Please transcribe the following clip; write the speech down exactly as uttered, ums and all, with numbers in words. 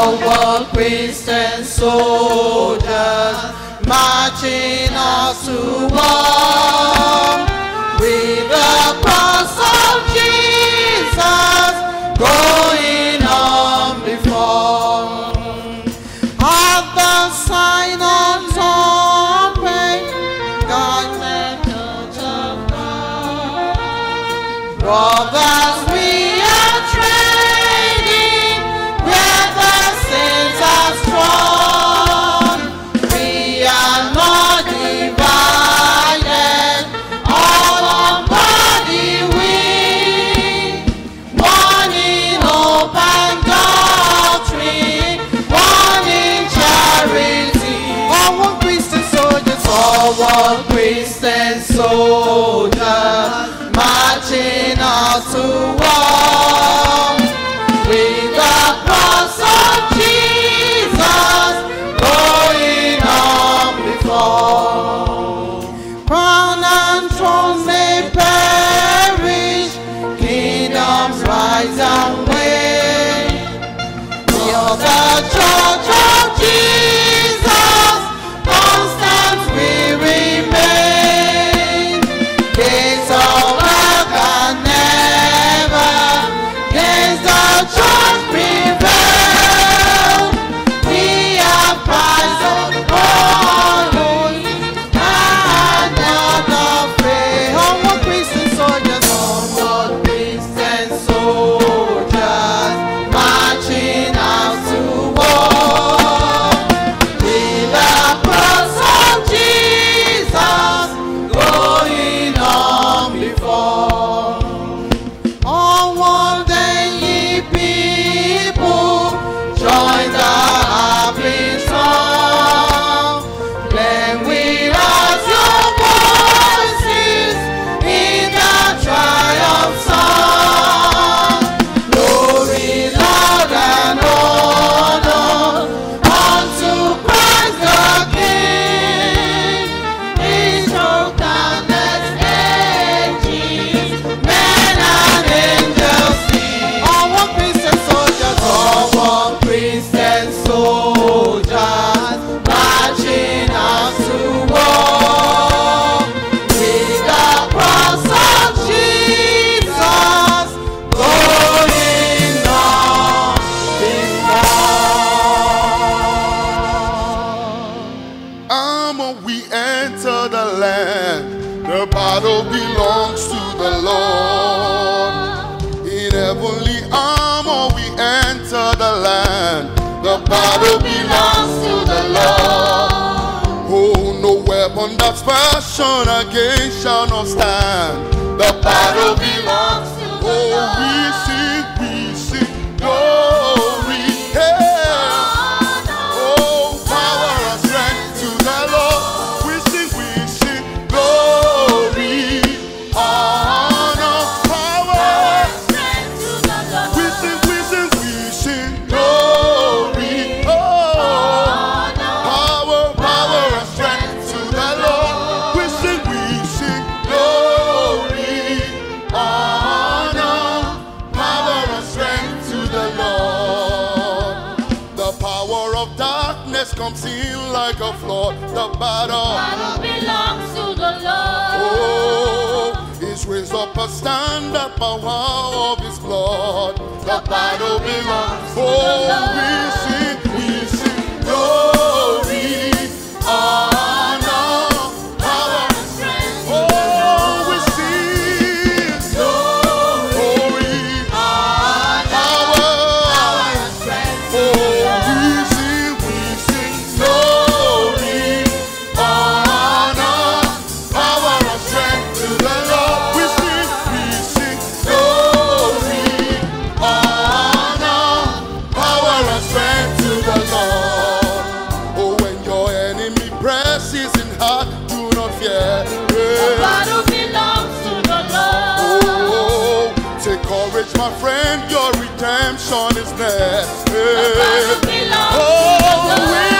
Forward Christian soldiers, marching us to war. With the cross of Jesus going on before. At the sign of trumpet, God metals of God. Brothers, we are trading where the saints are strong. We are not divided, all on body weak. One in hope and doctrine, one in charity. All Christian soldiers, all Christian soldiers, marching out to war. With the cross of Jesus going on before. Crown and thrones may perish, kingdoms rise and wane. We are the church of Jesus, constant we remain. Gates of hell can never against the church prevail. We are Christ on board and not afraid. Onward Christian soldiers, onward Christian soldiers, marching out to war. With the cross of Jesus going on before. Onward then ye people, join the happy song. Blend with us your voices in the triumph song. Glory, Lord, and honor unto Christ the King. He showed darkness edges, men and angels sing. All Christian soldiers, all Christian soldiers, marching out to war. With the cross of Jesus going on before. Armor, we enter the land. The battle belongs to the Lord. In heavenly armor, we enter the land. The battle belongs to the Lord. Oh, no weapon that's fashioned against shall not stand. The battle belongs to the Lord. Oh, we sing, we sing glory. Hey. Oh, power and strength to the Lord. We sing, we sing glory, honor, power. We sing, we sing, we sing glory, oh, power, power and strength to the Lord. We sing, we sing glory, honor, power and strength to the Lord. The power of darkness comes in like a flood. The battle, Battle belongs to the Lord. oh, He's raised up a standard power of His blood. The battle belongs to the Lord. We sing, we sing glory, honor, power and strength. Oh, we sing glory, honor, power and strength. Oh, we sing, we sing glory, honor, power and strength to the Lord. We sing, we sing glory, honor, power and strength to the Lord. Oh, when your enemy presses in hard, do not fear. The battle belongs to the Lord. Oh, take courage, my friend, your redemption is near. The battle belongs to the Oh, Lord. we